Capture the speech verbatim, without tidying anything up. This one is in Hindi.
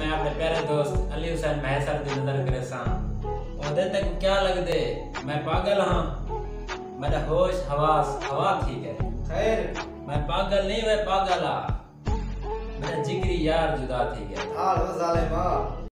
मैं अपने प्यारे दोस्त अली हुसैन महसर दी नजर करे सा ओदे तक क्या लग दे मैं पागल हां मेरा होश हवास हवा ठीक है खैर मैं पागल नहीं मैं पागल आ मेरा जिगरी यार जुदा थी गया हाल हो जालिमा।